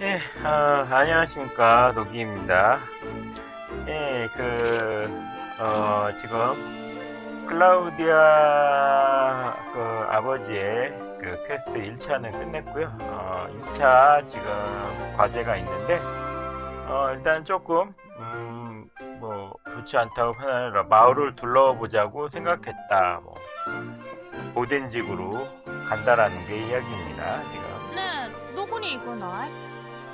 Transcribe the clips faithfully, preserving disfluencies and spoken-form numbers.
예, 어, 안녕하십니까, 노기입니다. 예, 그, 어, 지금, 클라우디아, 그, 아버지의 그 퀘스트 일 차는 끝냈고요. 어, 이 차 지금 과제가 있는데, 어, 일단 조금, 음, 뭐, 좋지 않다고 하느라 마을을 둘러보자고 생각했다. 뭐, 오덴직으로 간다라는 게 이야기입니다, 지금. ねえ、どこに行くんだい？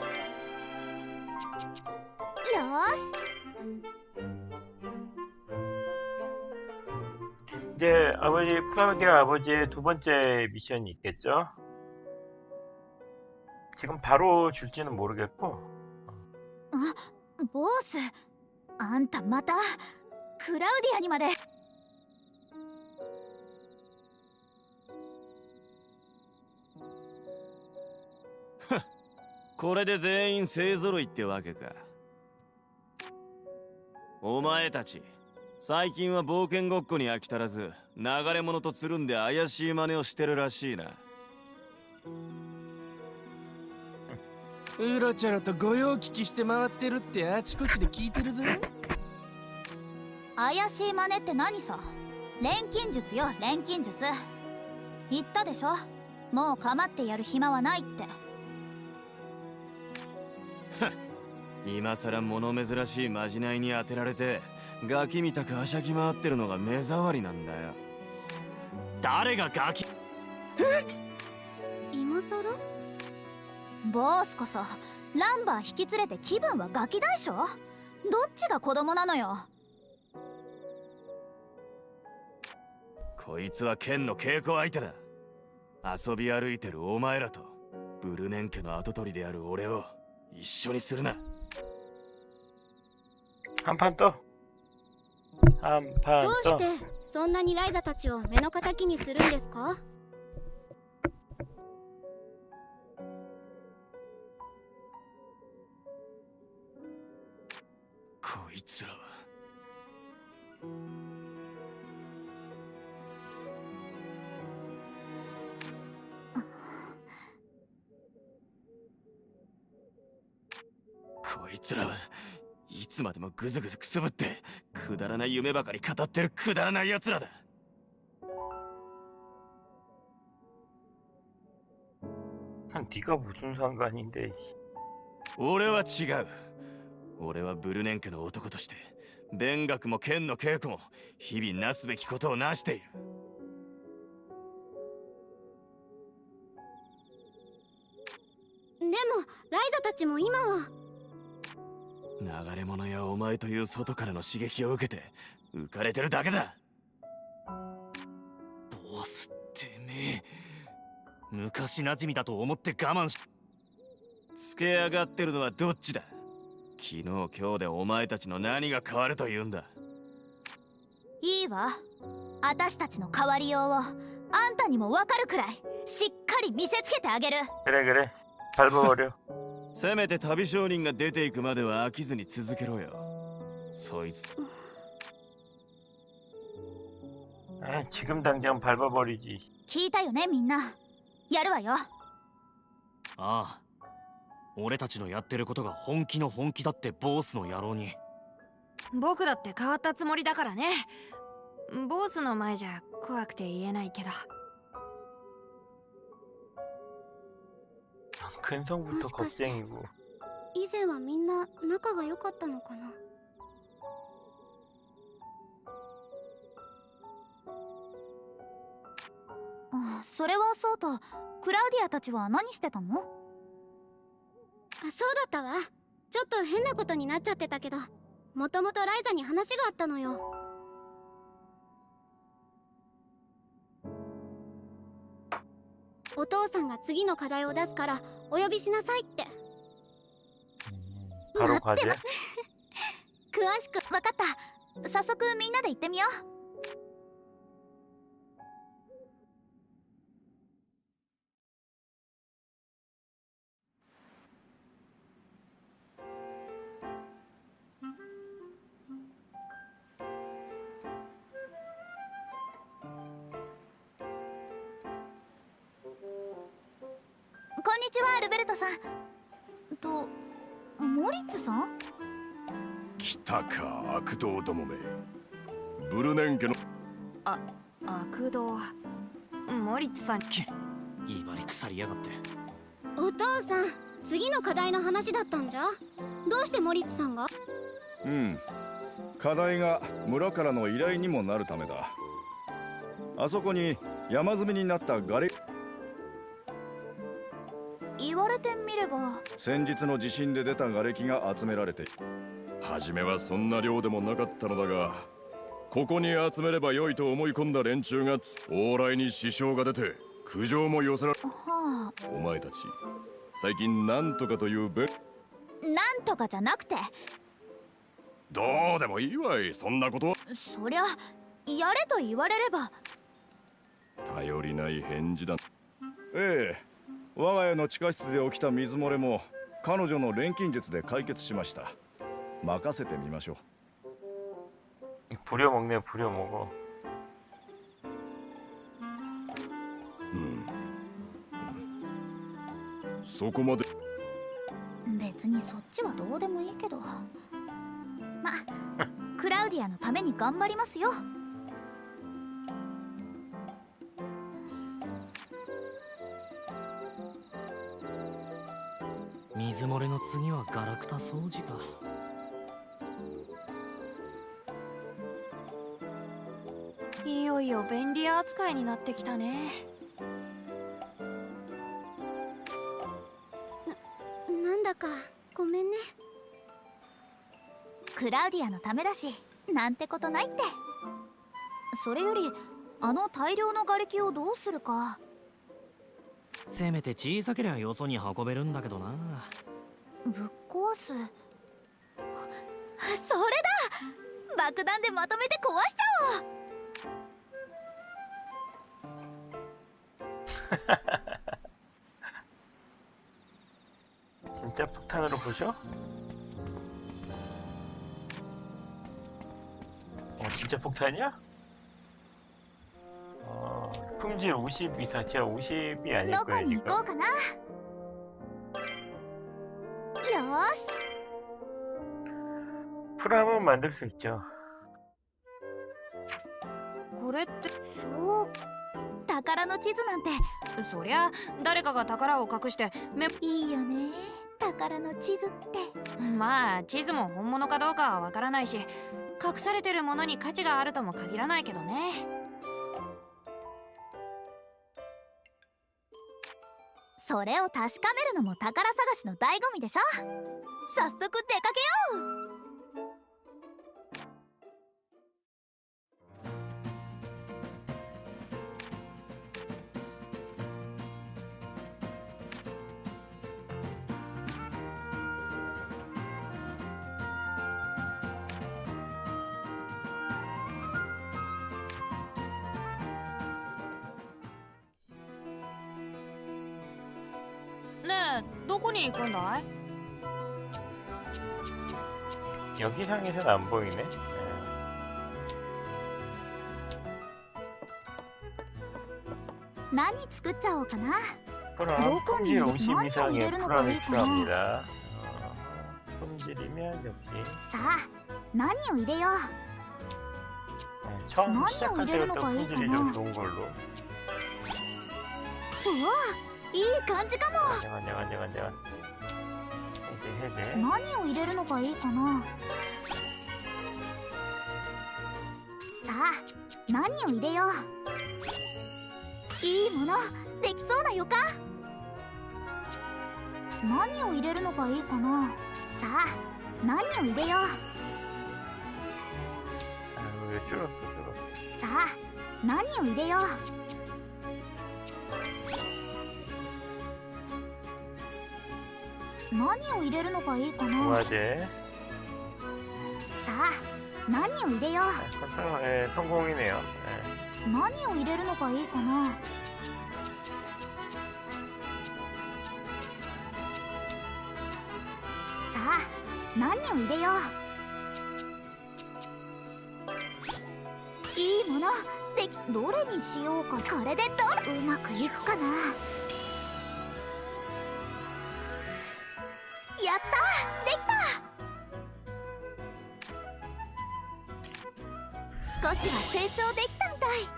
よし。 이제 아버지 클라우디아 아버지의 두 번째 미션이 있겠죠. 지금 바로 줄지는 모르겠고. あ、ボス。あんたまたクラウディアにまで。 これで全員勢ぞろいってわけか。お前たち最近は冒険ごっこに飽き足らず流れ者とつるんで怪しい真似をしてるらしいな。 うろちょろと御用聞きして回ってるってあちこちで聞いてるぞ。 怪しい真似って何さ。錬金術よ、錬金術。言ったでしょ、もう構ってやる暇はないって。 今さら物珍しいまじないに当てられてガキみたくはしゃぎ回ってるのが目障りなんだよ。誰がガキ？ 今さら？ボスこそランバー引き連れて気分はガキ大将？どっちが子供なのよ。 こいつは剣の稽古相手だ。遊び歩いてるお前らとブルネン家の跡取りである俺を一緒にするな。 한판 또. 한판 どう 또. してそんなにライザたちを目の敵にするんですか？ こいつらはこいつらはいつまでもグズグズくすぶってくだらない夢ばかり語ってるくだらない奴らだ。 네가 무슨 상관인데. 俺は違う。俺はブルネン家の男として勉学も剣の稽古も日々なすべきことをなしている。 でもライザたちも今は流れ者やお前という外からの刺激を受けて浮かれてるだけだ。 ボスてめえ、昔馴染みだと思って我慢し。 つけ上がってるのはどっちだ。昨日今日でお前たちの何が変わるというんだ。 いいわ、私たちの変わりようをあんたにも分かるくらいしっかり見せつけてあげる。 그래 그래. 밟아버려. せめて旅商人が出ていくまでは飽きずに続けろよ。そいつ 아, 지금 당장 밟아버리지. 聞いたよね、みんな。やるわよ。 ああ、俺たちのやってることが本気の本気だってボスの野郎に。 僕だって変わったつもりだからね。ボスの前じゃ怖くて言えないけど。 근성부터 겁쟁이고. 以前はみんな仲が良かったのかな。 あ、それはそうと、クラウディアたちは何してたの？ あ、そうだったわ。ちょっと変なことになっちゃってたけど、もともとライザに話があったのよ。お父さんが次の課題を出すからお呼びしなさいって。 바로 과제? 詳しく分かった。早速みんなで行ってみよう。 こんにちは、ルベルトさん。 とモリッツさん？ 来たか、悪党どもめ。ブルネン家のあ、悪童。モリッツさん。 き威張り腐りやがって。 お父さん、次の課題の話だったんじゃ。どうしてモリッツさんが？ うん、課題が村からの依頼にもなるためだ。あそこに山積みになった瓦礫。 言われてみれば先日の地震で出た瓦礫が集められて、 初めはそんな量でもなかったのだが、ここに集めれば良いと思い込んだ連中が往来に支障が出て苦情も寄せられ。 はあ。 お前たち最近なんとかというべなんとかじゃなくて、 どうでもいいわい、そんなことは。 そりゃやれと言われれば。 頼りない返事だ。 ええ、我が家の地下室で起きた水漏れも彼女の錬金術で解決しました。任せてみましょう。 부려먹네 부려먹어. うんそこまで。 別にそっちはどうでもいいけど、まクラウディアのために頑張りますよ。 水漏れの次はガラクタ掃除か。 いよいよ便利屋扱いになってきたね。 な、なんだかごめんね。 クラウディアのためだしなんてことないって。それよりあの大量の瓦礫をどうするか。 せめて小さけりゃよそに運べるんだけどな。 ぶっ壊す。それだ、爆弾でまとめて壊しちゃおう。 진짜 폭탄으로 부셔? 어 진짜 폭탄이야? 어 품질 오십 이상, 제가 오십이 아닐 どこ 거예요 に行 지금. こうかな。よーし。 프람은 만들 수 있죠. これって。 そう、宝の地図なんて。 そりゃ誰かが宝を隠してめ。 いいよね、宝の地図って。 まあ地図も本物かどうかはわからないし、隠されてるものに価値があるとも限らないけどね。 それを確かめるのも宝探しの醍醐味でしょ。早速出かけよう。 ねえ、どこに行くんだい？ 여기 상에서는 안 보이네. 何作っちゃおうかな。 프람 품질 오십 많이 이상의 이래는 거 프람이 보이구나. 필요합니다. 어, 품질이면 역시 さあ、何を入れよう。 네, 처음 많이 시작할 이래는 때부터 거 품질이 있구나. 좀 좋은 걸로. うわ、いい感じかも。 내가 내가 내가 내가 해제 해제. 何を入れるのがいいかな。さあ、何を入れよう。いいものできそうな予感。何を入れるのがいいかな。さあ、何を入れよう。 아, 왜 줄었어 줄었어. さあ、何を入れよう。何を入れるのがいいかな。 부화제. さあ、何を入れよう。 컨트롤 예, 성공이네요. 예. 何を入れるのがいいかな。さあ、何を入れよう。いいものでき。どれにしようか。これでどううまくいくかな。 やったできた。少しは成長できたみたい。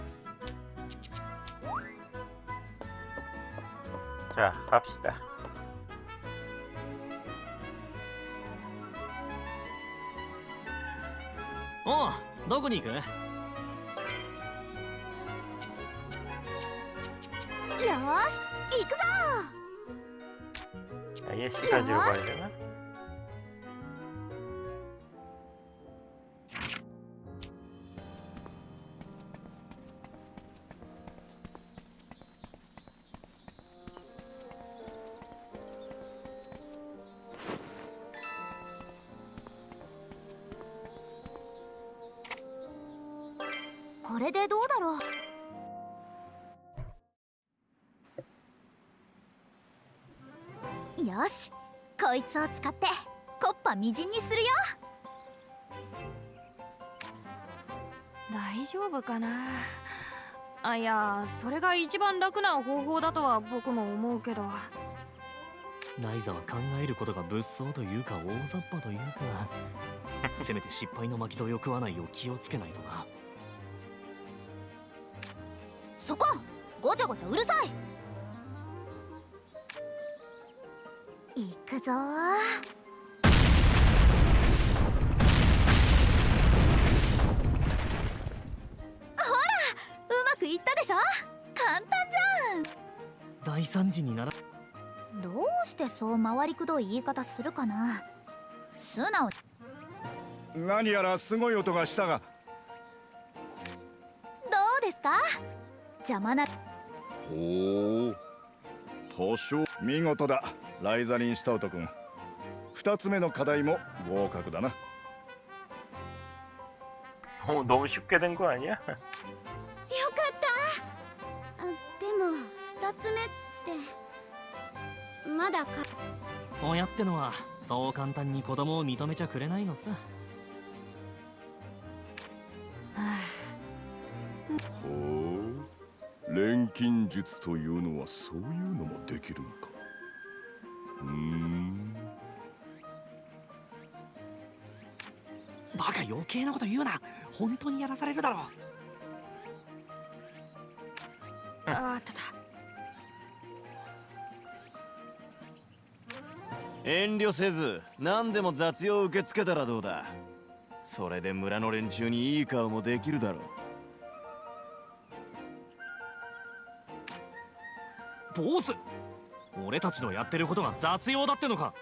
자, 갑시다. おう、どこに行く？ よーし行くぞ。 아, 얘 씻어주러 가야 되나? これでどうだろう。よし、こいつを使ってコッパみじんにするよ。 大丈夫かな。あ、いや、それが一番楽な方法だとは僕も思うけど。 ライザは考えることが物騒というか大雑把というかせめて失敗の巻き添えを食わないよう気をつけないとな。 そこごちゃごちゃうるさい。行くぞー。ほら、うまくいったでしょ。簡単じゃん。 大惨事になら。 どうしてそう回りくどい言い方するかな。素直に。 何やらすごい音がしたが。 どうですか。邪魔な。 ほう、多少見事だ、ライザリン・シュタウト君。二つ目の課題も合格だな。 어, 너무 쉽게 된 거 아니야? よかった。あ、でも二つ目ってまだか。 親ってのはそう簡単に子供を認めちゃくれないのさ。 ほう、錬金術というのはそういうのもできるのか。うーん。 バカ余計なこと言うな。本当にやらされるだろう。 あったた。 遠慮せず何でも雑用受け付けたらどうだ。それで村の連中にいい顔もできるだろう。 ボス、俺たちのやってることが雑用だってのか。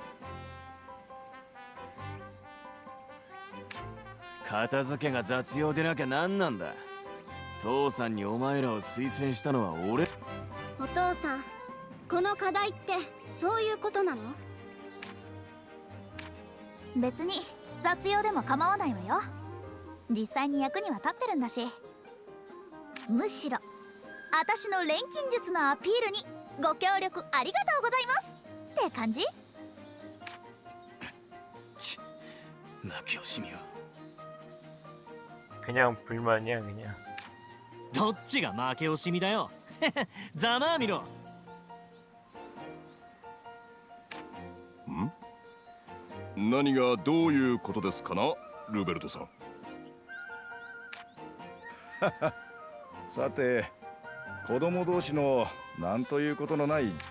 片付けが雑用でなきゃ何なんだ。父さんにお前らを推薦したのは俺。 お父さん、この課題ってそういうことなの？ 別に雑用でも構わないわよ。実際に役には立ってるんだし。むしろ私の錬金術のアピールにご協力ありがとうございますって感じ。 ち、負け惜しみは。 그냥 불만이야 그냥. どっちが負け惜しみだよ。ざまあみろ。 ん？何がどういうことですかな、ルベルトさん。 さて、子供同士のなんということのない。ん？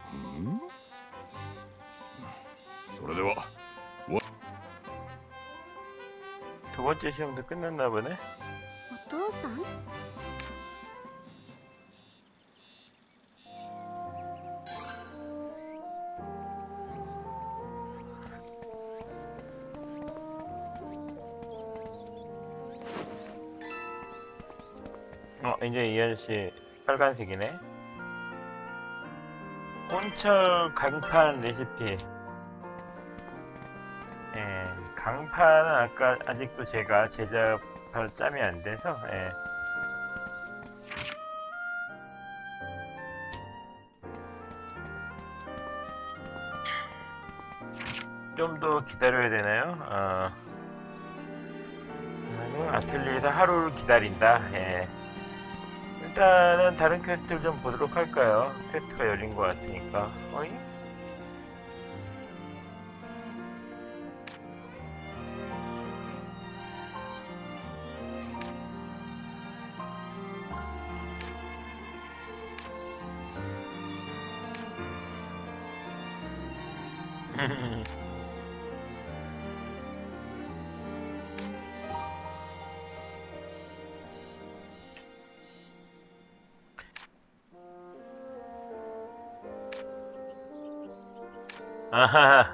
それでは。 두 번째 시험도 끝났나 보네. お父さん？ 어, 이제 이 아저씨 빨간색이네. 혼철 강판 레시피. 예, 강판은 아까 아직도 제가 제작할 짬이 안 돼서, 예. 좀 더 기다려야 되나요? 어. 아틀리에서 하루를 기다린다. 예. 일단은 다른 퀘스트를 좀 보도록 할까요? 퀘스트가 열린 것 같으니까. 어이? 아하.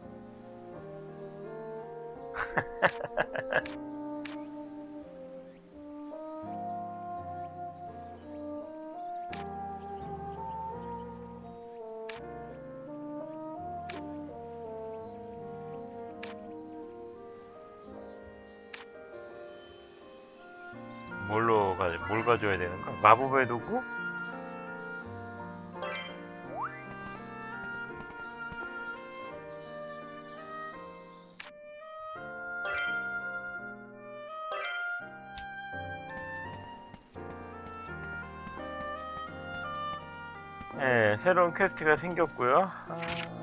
뭘로 가, 뭘 가져야 되는가? 마법의 도구? 네, 새로운 퀘스트가 생겼고요. 아,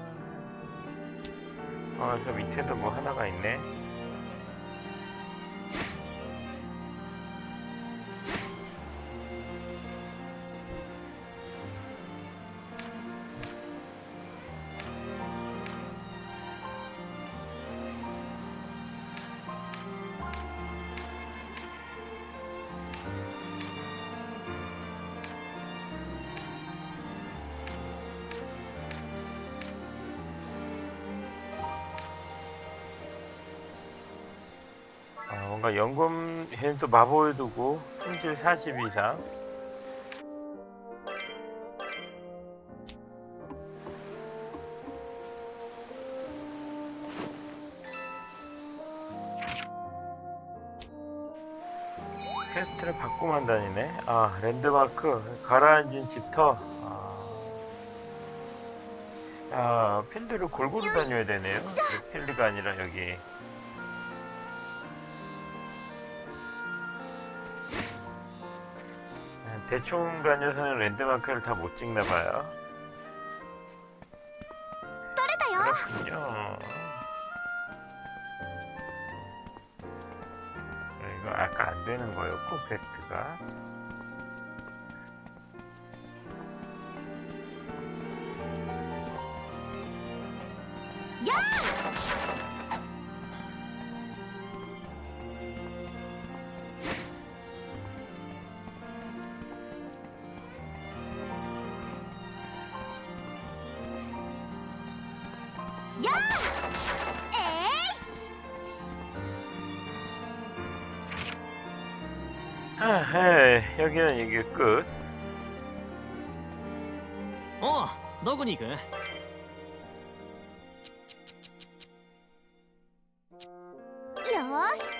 어, 저 밑에도 뭐 하나가 있네. 아, 뭔가 연금, 얘는 또 마법을 두고 품질 사십 이상. 퀘스트를 받고만 다니네. 아, 랜드마크 가라앉은 집터. 아, 아 필드를 골고루 다녀야 되네요. 필드가 아니라 여기. 대충 다녀서는 랜드마크를 다 못 찍나봐요. 그렇군요. 이거 아까 안 되는 거였고, 퀘스트가. 아, 헤이, 여기는 이게 끝. おう、どこに行く？ よーし。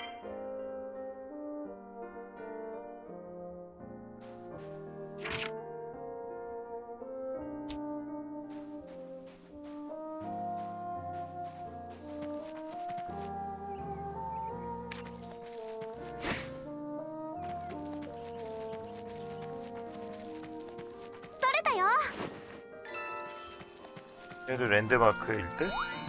그래도 랜드마크일 듯?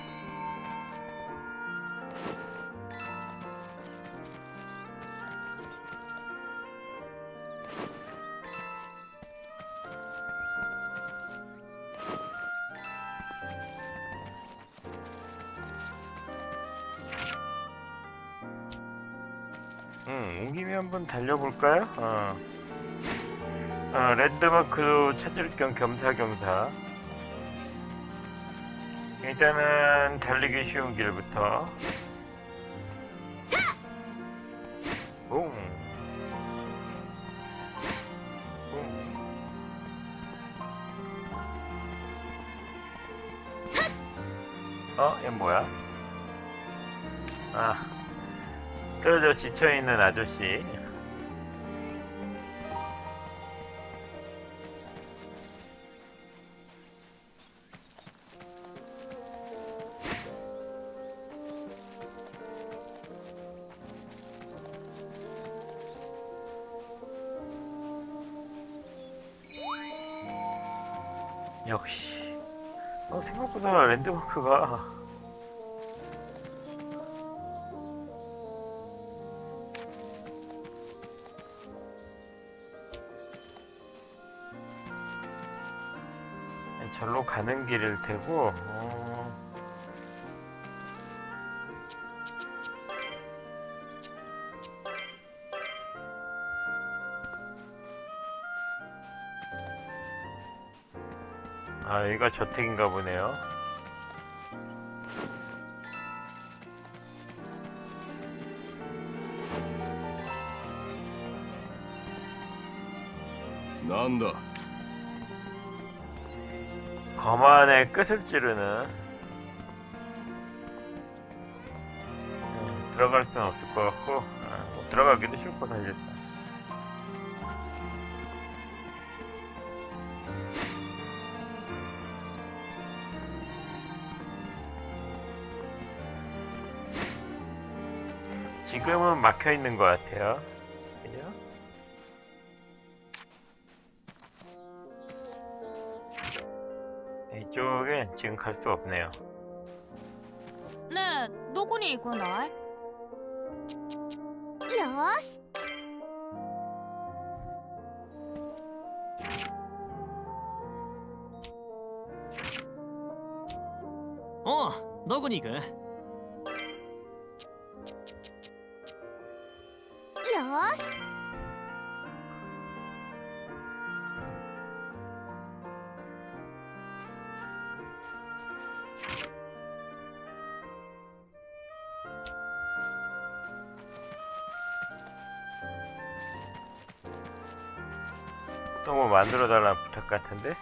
음, 온 김에 한번 달려볼까요? 어. 어, 랜드마크도 찾을 겸 겸사겸사. 일단은 달리기 쉬운 길부터. 붕. 붕. 어? 얘 뭐야? 아, 떨어져 지쳐있는 아저씨. 역시 어, 생각보다 랜드마크가 절로 가는 길일 테고 어... 아, 여기가 저택인가 보네요. 난다. 거만의 끝을 찌르는. 음, 들어갈 수는 없을 것 같고, 아, 뭐 들어가기도 싫고 사실상. 지금은 막혀 있는 것 같아요. 그죠? 이쪽엔 지금 갈 수 없네요. ねえどこに行くんだい？ よーし。 おう、どこに行く？ よーし。 또 뭐 만들어 달라는 부탁 같은데?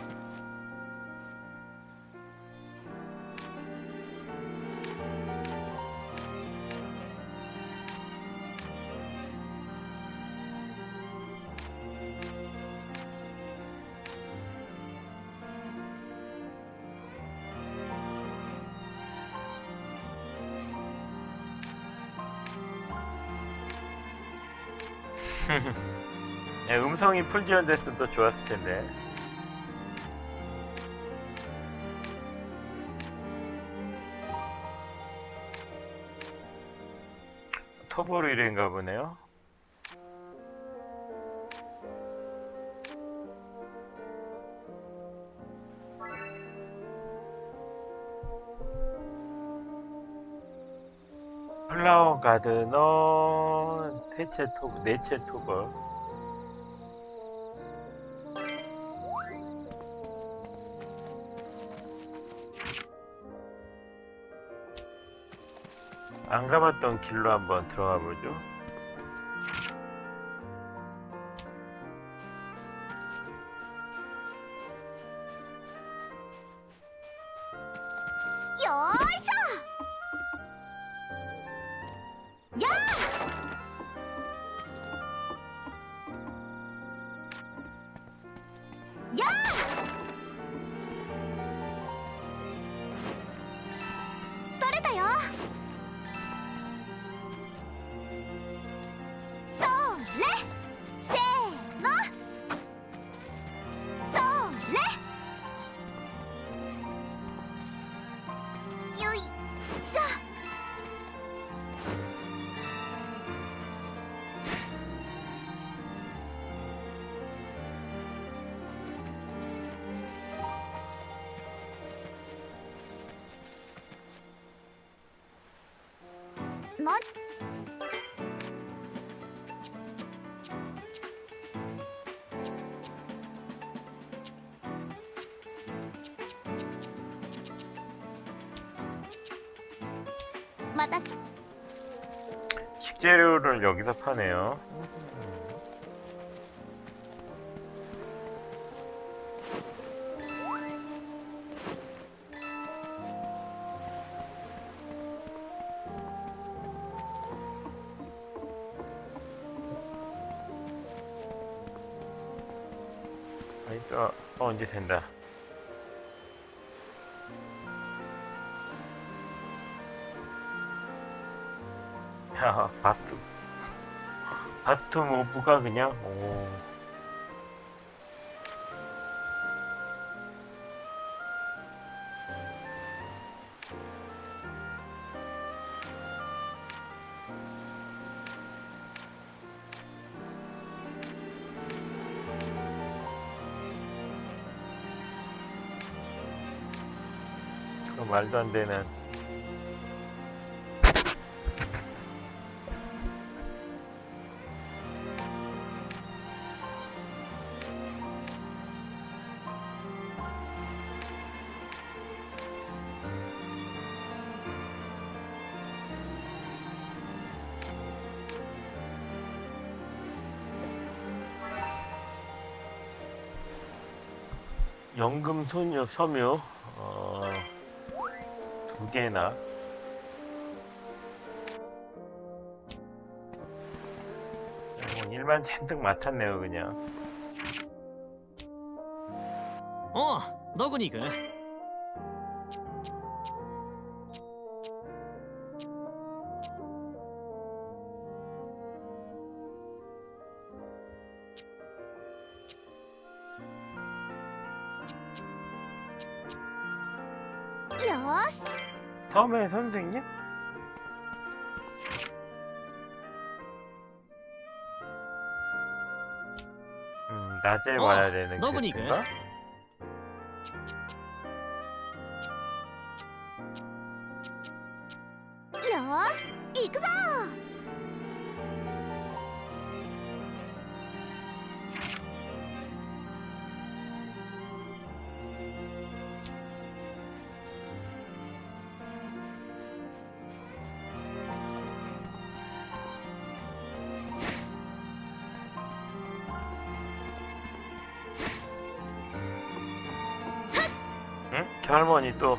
네, 음성이 풀 지원됐으면 더 좋았을 텐데. 토보르이레인가 보네요. 플라워 가드너 대체 토브, 네체 토버. 안 가봤던 길로 한번 들어가 보죠. 요이쇼! 야! 야! 떨어다요. それせーのそれよいしょなまた 식재료를 여기서 파네요. 아니 또 어, 언제 된다. 야, 바스트 바스트 모브가 그냥 오. 그 말도 안 되는 연금 소녀 섬유 어, 두 개나 뭐 일만 잔뜩 맡았네요 그냥. おう、どこに行く？ よーし 섬의 선생님? 음, 낮에 어, 와야 되는 너구니 그인가? よし行くぞ 응? 저 할머니 또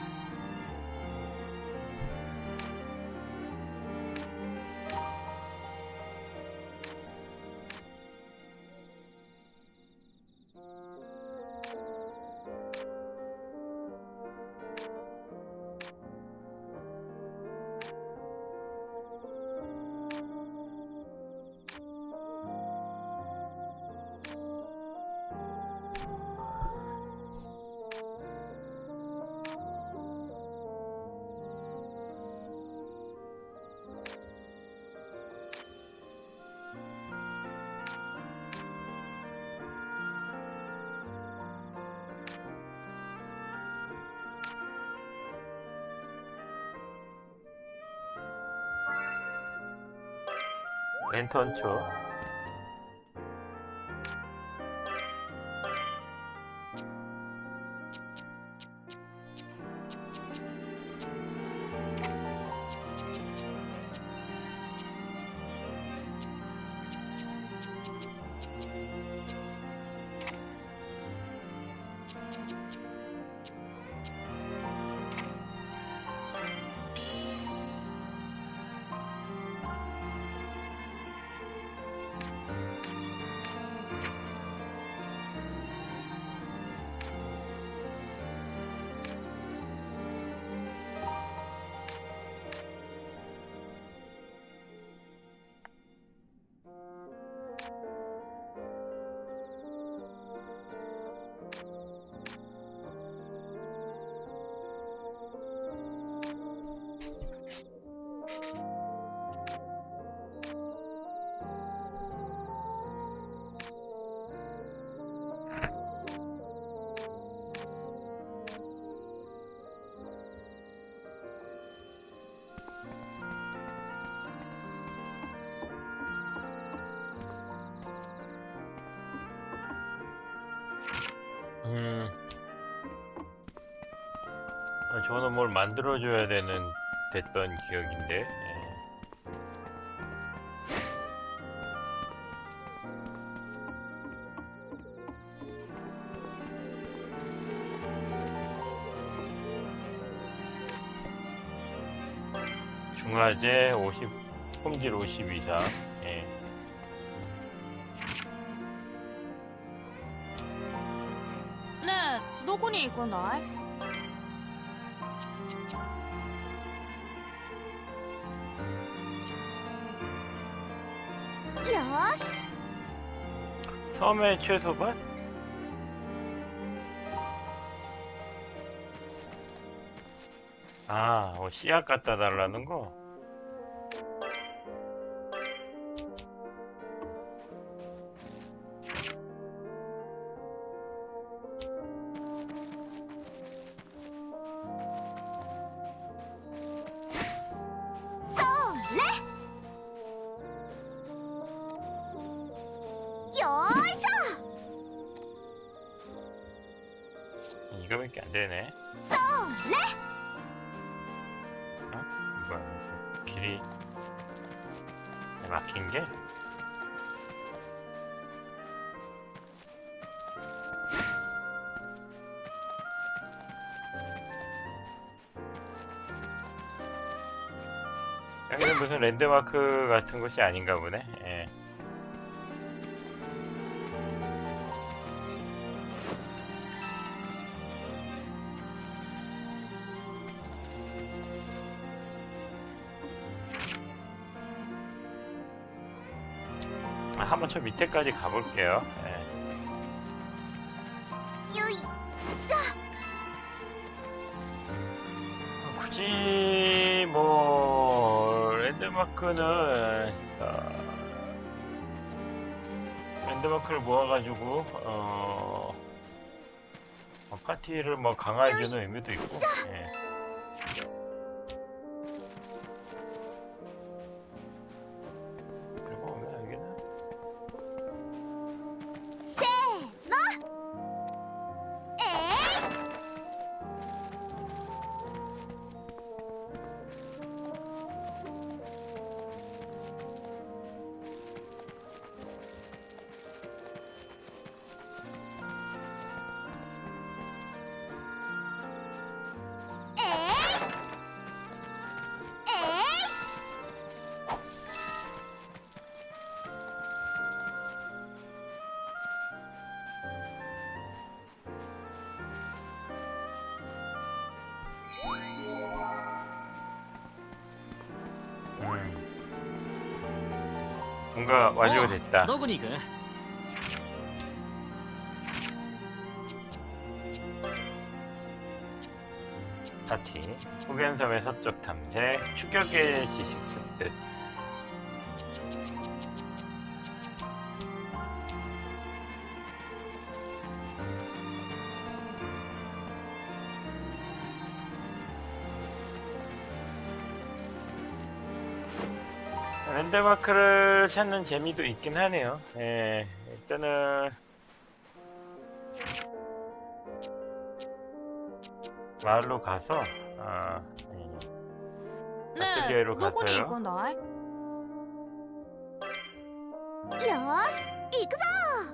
랜턴초. 음, 아, 저는 뭘 만들어줘야 되는 됐던 기억인데. 예. 중화제 오십, 품질 오십 이상. 예. 네, どこに行くんだい？ よーし 섬의 최소밭? 아, 어, 씨앗 갖다 달라는 거? 이거밖에 안 되네. 어? 뭐야? 길이 막힌 게? 여기는 무슨 랜드마크 같은 곳이 아닌가 보네. 예. 아, 한번 저 밑에까지 가볼게요. 예. よいしょ。 굳이 뭐 랜드마크는 어, 랜드마크를 모아가지고 어, 어, 파티를 뭐 강화해주는 의미도 있고. 예. 그리고 오늘 여기는 せーの。えー、えー、え 음. 뭔가 완료가 됐다. どこに行く？ 파티 후견섬의 서쪽 탐색 추격의 지식 습득. 랜드마크를 찾는 재미도 있긴 하네요. 예, 일단은 마을로 가서 아, 예. ね 아틀리에로 えどこに行く 가서요. んだい？ よーし、行くぞ。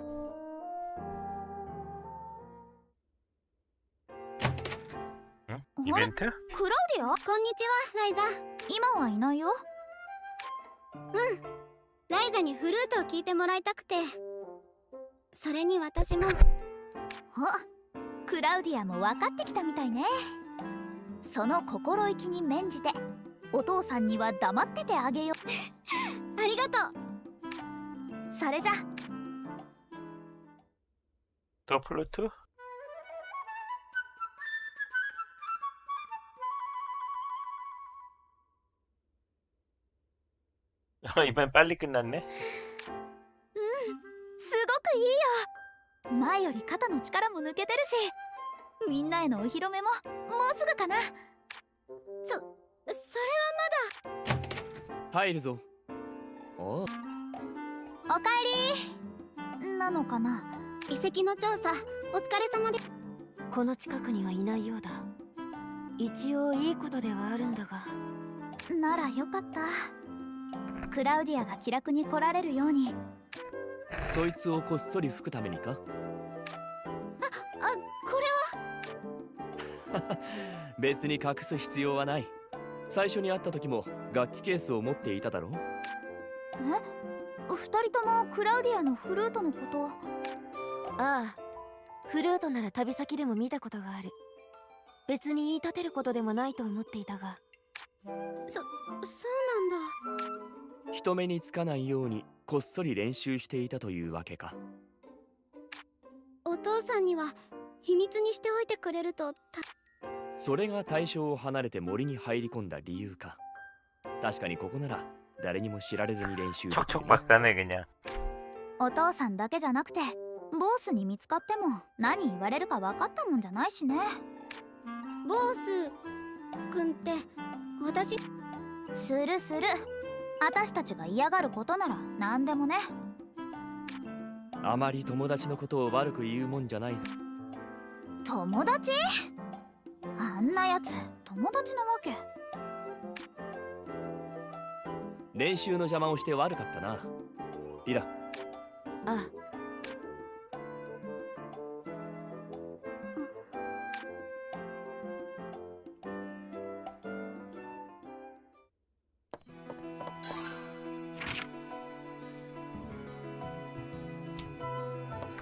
응? あれ 이벤트? クラウディア、 こんにちはライザ。 今はいないよ。 ライザにフルートを聞いてもらいたくて。それに私も。 あ、クラウディアも分かってきたみたいね。その心意気に免じてお父さんには黙っててあげよありがとう。 う。それじゃ。 더플루트? 이번 빨리 끝났네. すごくいいよ。前より肩の力も抜けてるし、みんなへのお披露目ももうすぐかな。 そ、それ入るぞ。おう。 おかえりなのかな。 はまだ。遺跡の調査、お疲れ様で。 この近くにはいないようだ。一応いいことではあるんだが。 ならよかった。クラウディアが気楽に来られるように。 そいつをこっそり吹くためにか？ あ、これは。 別に隠す必要はない。最初に会った時も楽器ケースを持っていただろう。 え、二人ともクラウディアのフルートのこと。 ああ、フルートなら旅先でも見たことがある。別に言い立てることでもないと思っていたが。 そ、そうなんだ。 人目につかないようにこっそり練習していたというわけか。 お父さんには秘密にしておいてくれると。たそれが対象を離れて森に入り込んだ理由か。確かにここなら誰にも知られずに練習できる。 척척박사네 그냥. お父さんだけじゃなくてボスに見つかっても何言われるか分かったもんじゃないしね。 ボースくんって私。 するする。私たちが嫌がることなら何でもね。 あまり友達のことを悪く言うもんじゃないぞ。 友達？あんなやつ友達なわけ。 練習の邪魔をして悪かったな。リラ。 ああ。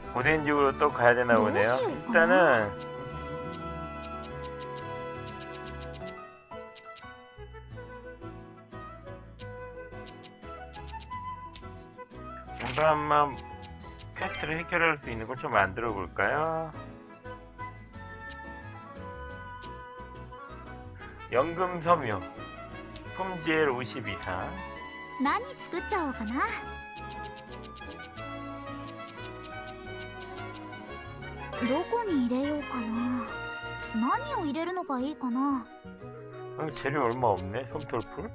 고덴지구로 또 가야 되나 보네요. 뭐 일단은 뭔가 한번 퀘스트를 해결할 수 있는 걸 좀 만들어 볼까요? 연금 섬유 품질 오십 이상. 何作っちゃおうかな。どこに入れようかな。何を入れるのがいいかな。 어, 재료 얼마 없네. 솜털풀.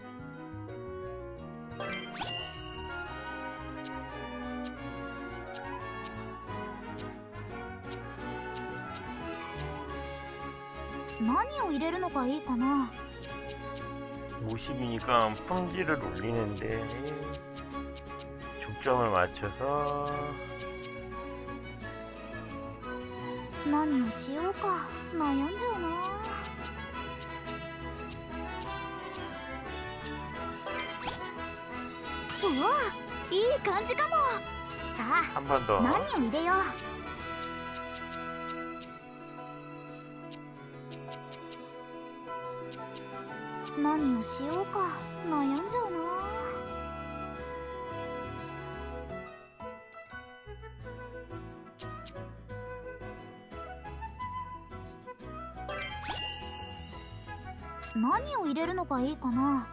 何を入れるのがいいかな。 오십이니까 품질을 올리는데 중점을 맞춰서 何をしようか悩んじゃうな。うわ、いい感じかも。さあ 한 번 더. 何を入れよう。何をしようか悩んじゃうな。何を入れるのがいいかな。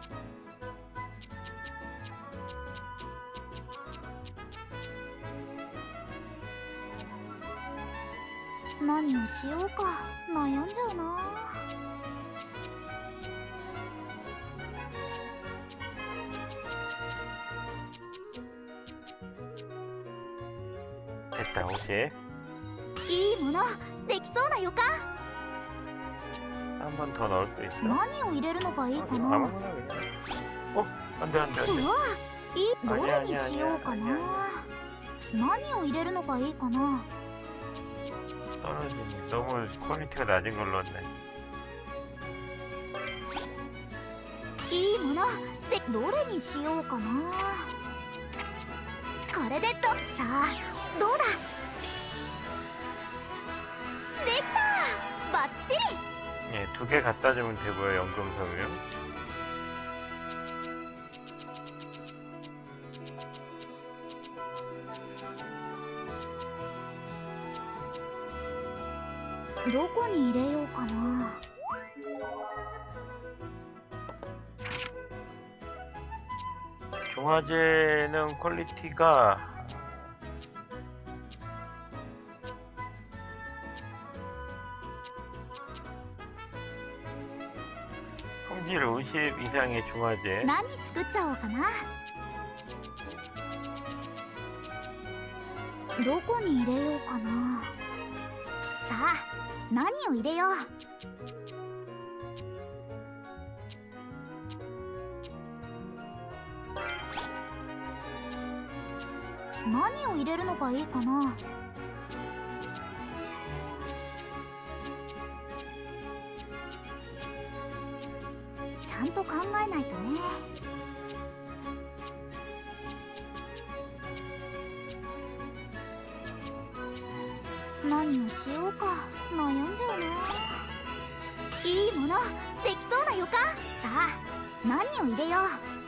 何をしようか悩んじゃうな。 됐다. 오십. いいものできそうな予感。 한 번 더 넣을 수 있어? 何を入れるのがいいかな。 아무거나 그냥. 어? 안돼 안돼 う 안돼. わ、いいどれに 아니야, しようか 아니야, な。何を入れるのがいいかな。 떨어지네. 너무 퀄리티가 낮은 걸로 넣네. いいものでどれにしようかな。これでとさあどうだ。できたバッチリ。 예, 두 개 갖다 주면 되고요. 연금 섬유. 음. どこに入れようかな。 중화제는 퀄리티가 품질 오십 이상의 중화제. 何作っちゃおうかな。どこに入れようかな。さあ何を入れよう。何を入れるのがいいかな。ちゃんと考えないとね。何をしようか悩んじゃうな。いいものできそうな予感。さあ何を入れよう。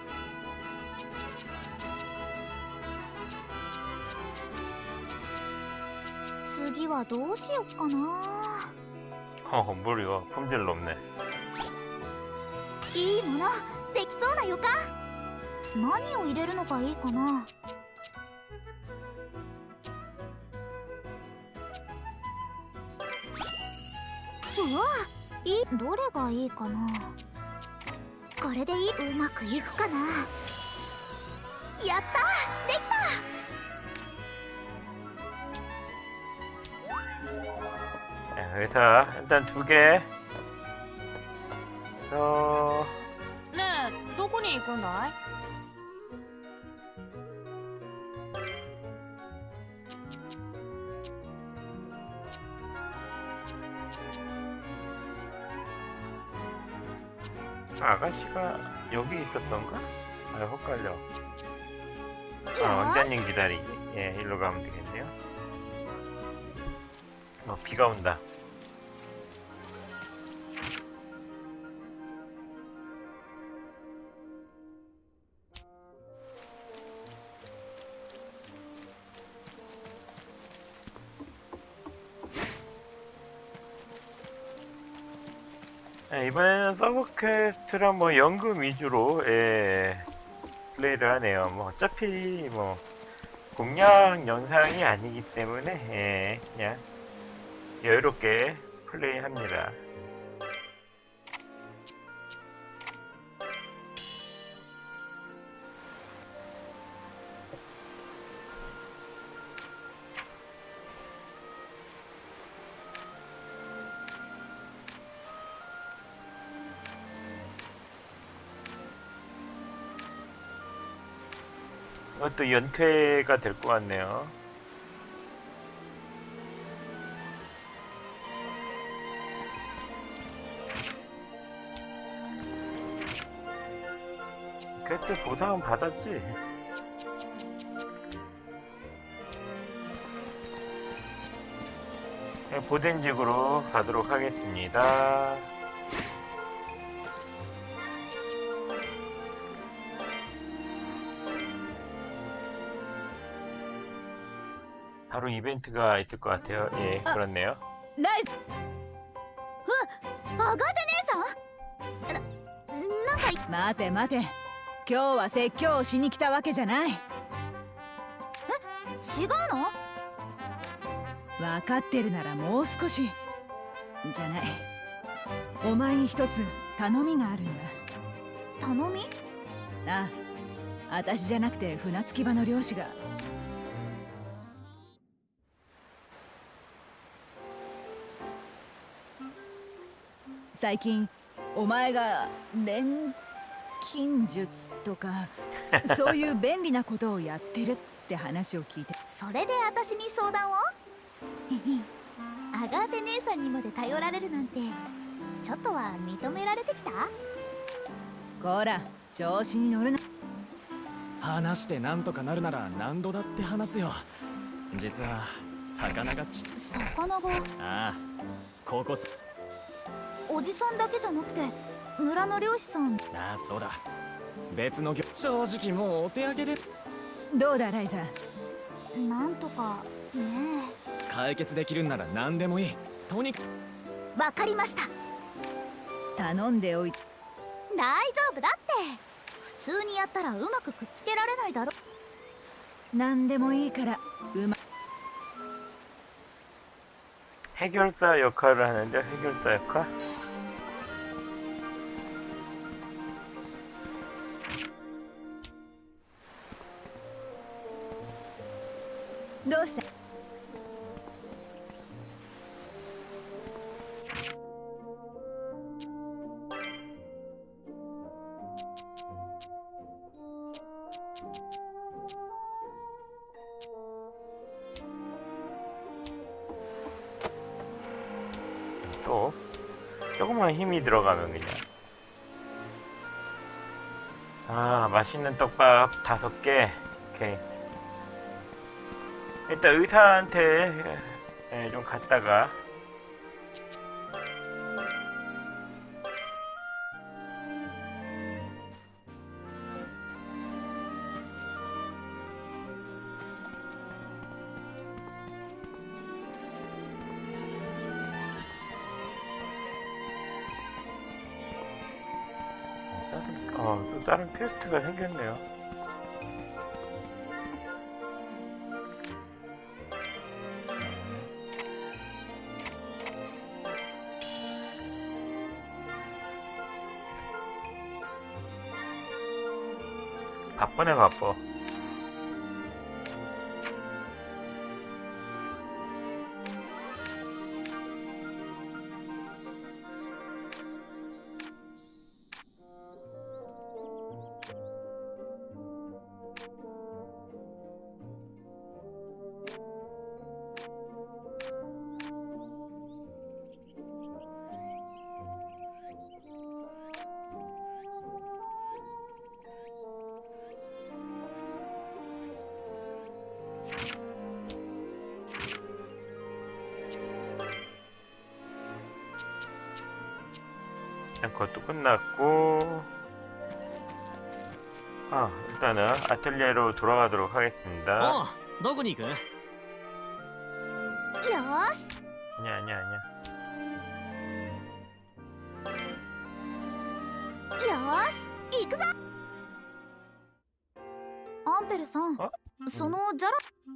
次はどうしよっかな。 어, 무려 품질 높네. いいものできそうな予感。何を入れるのがいいかな。うわ、いいどれがいいかな。これでいい。うまくいくかな。やったできた。 그래서 일단 두 개. 어. ねえ、どこに行くんだい？ 아가씨가 여기 있었던가? 아, 헷갈려. 아, 원장님 기다리기. 예, 일로 가면 되겠네요. 어, 비가 온다. 네, 이번에는 서브 퀘스트랑 뭐 연금 위주로 예, 플레이를 하네요. 뭐 어차피 뭐 공략 영상이 아니기 때문에 예, 그냥 여유롭게 플레이합니다. 이것도 연퇴가 될 것 같네요. 퀘스트 보상은 받았지? 네, 보덴직으로 가도록 하겠습니다. 바로 이벤트가 있을 것 같아요. 예, 아. 그렇네요. ライズうわアガテ姉さんな、なんかい待て待て、今日は説教をしに来たわけじゃない。 違うの？ 分かってるならもう少しじゃない、お前に一つ頼みがあるんだ。 頼み？ ああ、私じゃなくて船着き場の漁師が。最近お前が錬金術とかそういう便利なことをやってるって話を聞いて。 それで私に相談を？アガーテ姉さんにまで頼られるなんてちょっとは認められてきた？ こら調子に乗るな。 話してなんとかなるなら何度だって話すよ。実は魚がち魚が？ ああ、ここさ。 おじさんだけじゃなくて村の漁師さん。 ああ、そうだ、別の業。正直もうお手上げで。 どうだライザ。 なんとかねえ。解決できるんなら何でもいい。とにかく。わかりました。 頼んでおいて。 大丈夫だって。普通にやったらうまくくっつけられないだろ。 何でもいいからうま。 해결사 역할을 하는데 해결사 역할? どうした？ 또 조금만 힘이 들어가면 그냥 아 맛있는 떡밥 다섯 개. 오케이. 일단 의사한테 예, 좀 갔다가 어, 또 다른 퀘스트가 생겼네요. 바쁘네 바빠. 일단 그것도 끝났고, 아, 일단은 아틀리에로 돌아가도록 하겠습니다. ああ、どこに行く？ よーし 아니야, 아니야, 아니야. よーし行くぞ。アンペルさん、 あそのジャ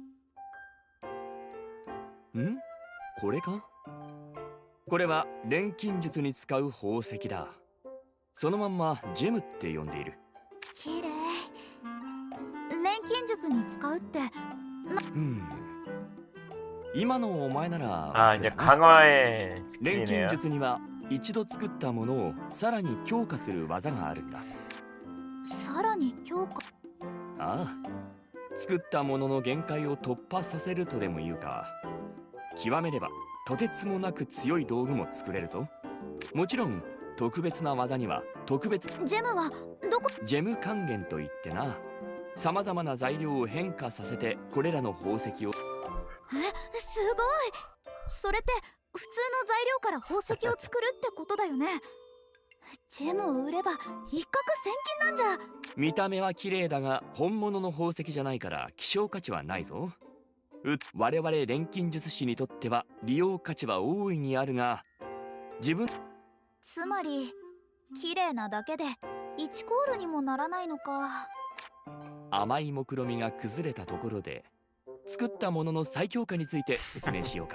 ラん？これか？これは錬金術に使う宝石だ。そのまんまジェムって呼んでいる。 きれい。錬金術に使うって。 うん今のお前なら 아, 이제 강화의 錬金 스킬이네요. 術には一度作ったものをさらに強化する技があるんだ。 さらに強化。 ああ作ったものの限界を突破させるとでも言うか。極めればとてつもなく強い道具も作れるぞ。もちろん特別な技には特別ジェムはどこ？ ジェム還元といってな、さまざまな材料を変化させてこれらの宝石を。 え、すごい。それって普通の材料から宝石を作るってことだよね。ジェムを売れば一攫千金なんじゃ。 見た目は綺麗だが本物の宝石じゃないから希少価値はないぞ。う我々錬金術師にとっては利用価値は大いにあるが、自分つまり綺麗なだけでいちコールにもならないのか。 甘い目論みが崩れたところで作ったものの再強化について説明しようか。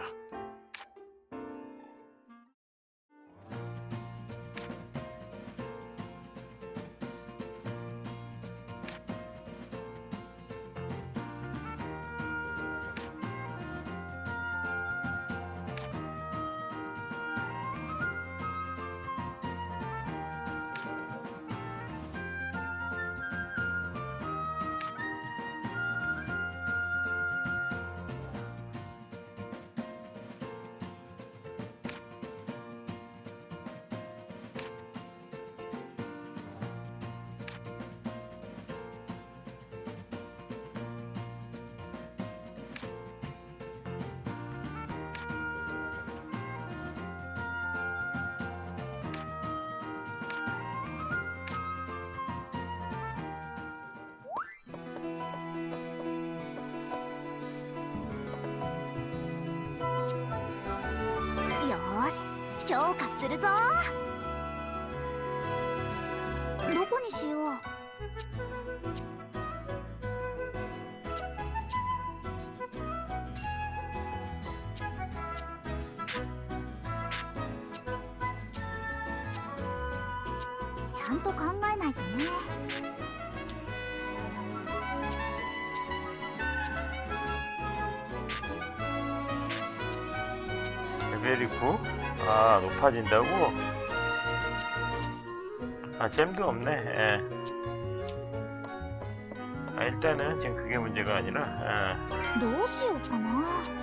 よーし強化するぞ。どこにしよう。ちゃんと考えないとね。 레벨이 구? 아, 높아진다고? 아, 잼도 없네. 예. 아, 일단은 지금 그게 문제가 아니라, 예. どうしようかな。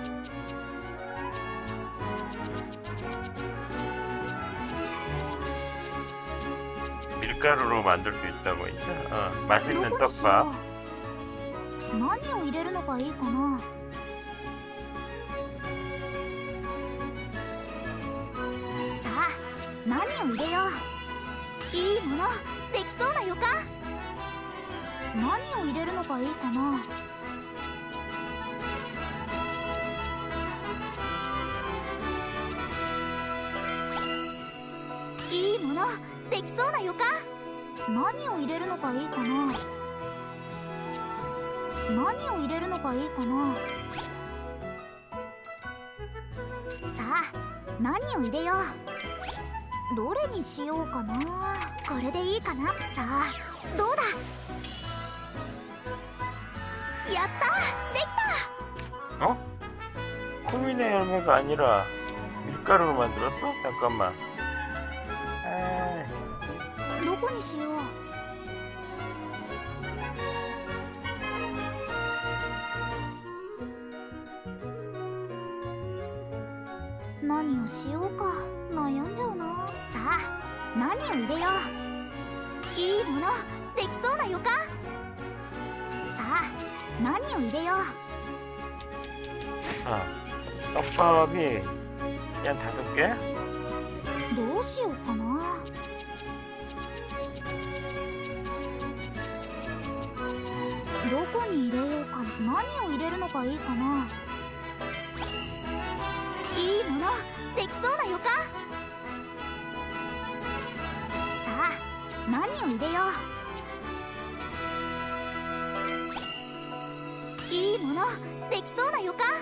밀가루로 만들 수 있다고 했죠? 어, 맛있는 どこにしよ 떡밥. う。何を入れるのがいいかな。さあ何を入れよう。いいものできそうな予感。何を入れるのがいいかな。いいものできそうな予感。何を入れるのがいいかな。何を入れるのがいいかな。さあ何を入れよう。どれにしようかな。これでいいかな。さあどうだ。やったできた。 어? 쿠민의 열매가 아니라 밀가루로 만들었어? 잠깐만. 에이. どこにしよう。何をしようか悩んじゃうな。さあ何を入れよう。いいものできそうな予感。さあ何を入れよう。 아, 떡밥이 그냥 다섯 개? どうしようかな。 に入れようかな。何を入れるのがいいかな。いいものできそうな予感。さあ何を入れよう。いいものできそうな予感。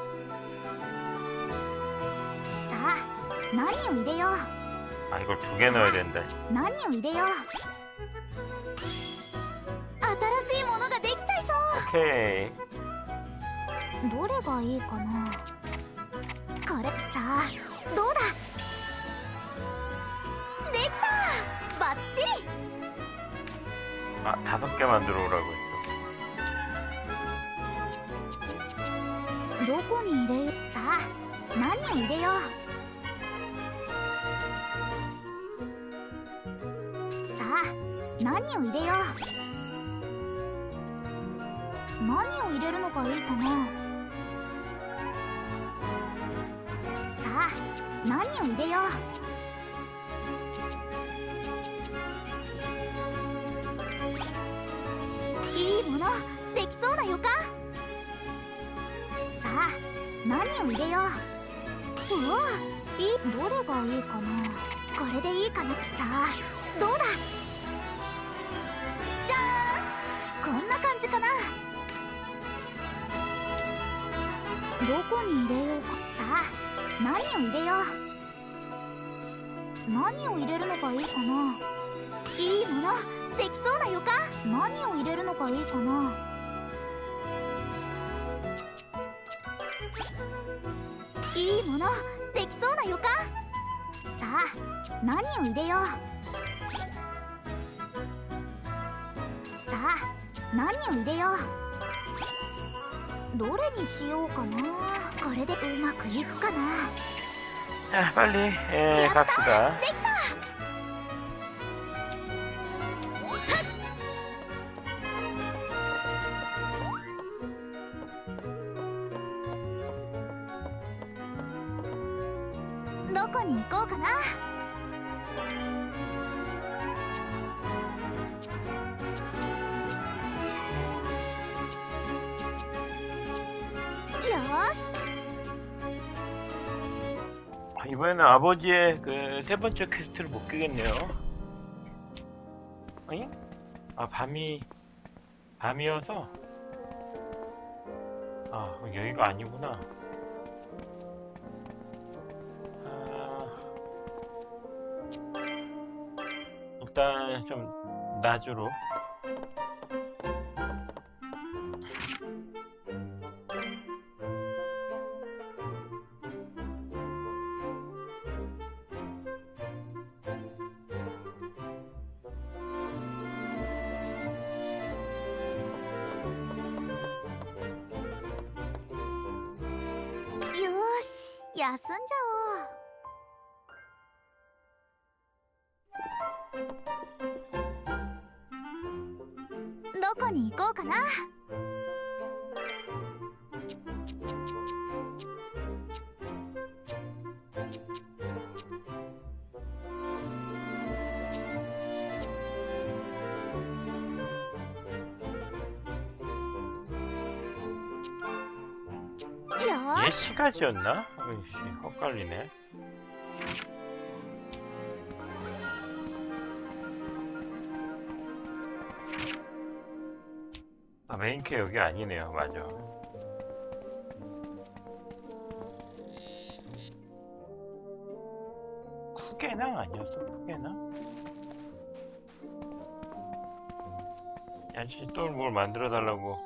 さあ何を入れよう。 아 이걸 두 개 넣어야 된다. 何を入れよう。新しいものができちゃいそう。 오케이. どれがいいかな。これさあどうだ。できたバッチリ。 아 다섯 개 만들어 오라고 했어. どこに入れよう。さあ何を入れよう。さあ何を入れよう。何を入れるのがいいかな。さあ何を入れよう。いいものできそうな予感。さあ何を入れよう。うわいい。どれがいいかな。これでいいかな。さあどうだ。じゃーんこんな感じかな。どこに入れようか。さあ何を入れよう。何を入れるのがいいかな。いいものできそうな予感。何を入れるのがいいかな。いいものできそうな予感。さあ何を入れよう。さあ何を入れよう。どれにしようかな。これでうまくいくかな。 자 빨리 예, 갑시다. できた。どこに行こうかな。よーし。 이번에는 아버지의 그 세 번째 퀘스트를 못 깨겠네요. 어잉? 아 밤이 밤이어서 아 여기가 아니구나. 아, 일단 좀 낮으로. 休んじゃおう。どこに行こうかな。 얘 시가지였나? 어이씨 헛갈리네. 아 메인캐 여기 아니네요. 맞아. 쿠게낭 아니었어? 쿠게낭? 야씨 또 뭘 만들어 달라고.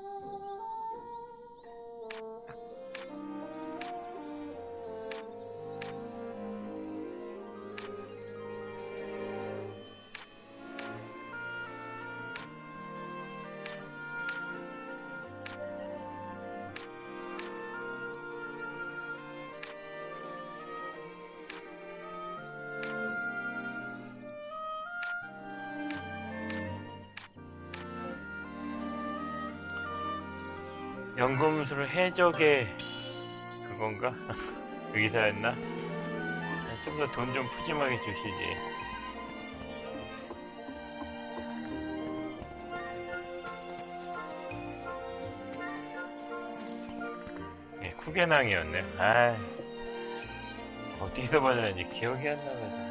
연금술 해적의 그건가? 의사였나? 좀 더 돈 좀 푸짐하게 주시지. 쿠게낭이었네. 아, 어디서 받았는지 기억이 안 나가지고.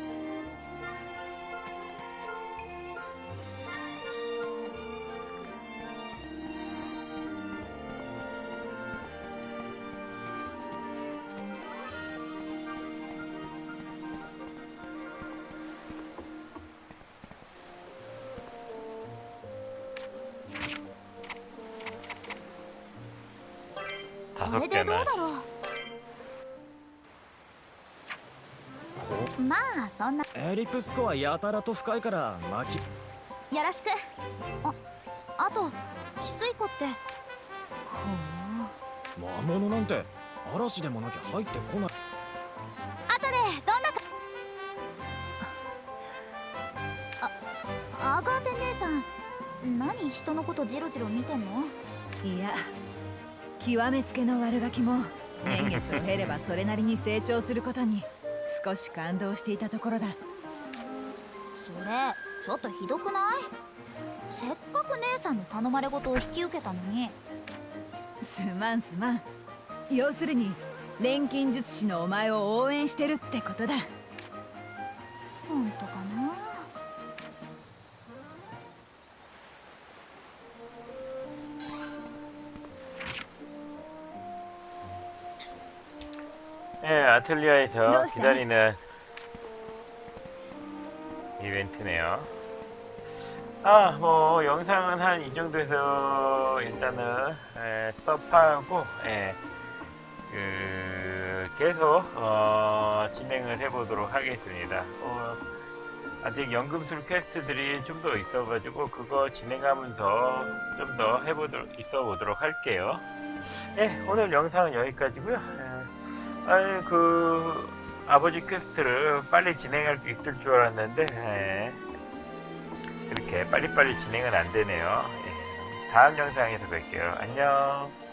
다섯 これでどう 개나. だろう。まあそんな。 エリックスコアやたらと深いから巻きよろしく。あ、あと汽水湖って。 魔物なんて嵐でもなきゃ入ってこない。 後でどんなか。あ、アガーテ姉さん、何人のことジロジロ見てんの？ いや、極めつけの悪ガキも年月を経ればそれなりに成長することに少し感動していたところだ。 それちょっとひどくない？せっかく姉さんの頼まれ事を引き受けたのに。 すまんすまん。要するに錬金術師のお前を応援してるってことだ。 本当かな。 예, 아틀리아에서 넣었어요. 기다리는 이벤트네요. 아, 뭐 영상은 한 이 정도에서 일단은 예, 스톱하고 예, 그 계속 어, 진행을 해보도록 하겠습니다. 어, 아직 연금술 퀘스트들이 좀 더 있어가지고 그거 진행하면서 좀 더 해보도록 있어 보도록 할게요. 예, 오늘 영상은 여기까지고요. 예. 아니 그 아버지 퀘스트를 빨리 진행할 수 있을 줄 알았는데 예. 이렇게 빨리빨리 진행은 안 되네요. 예. 다음 영상에서 뵐게요. 안녕.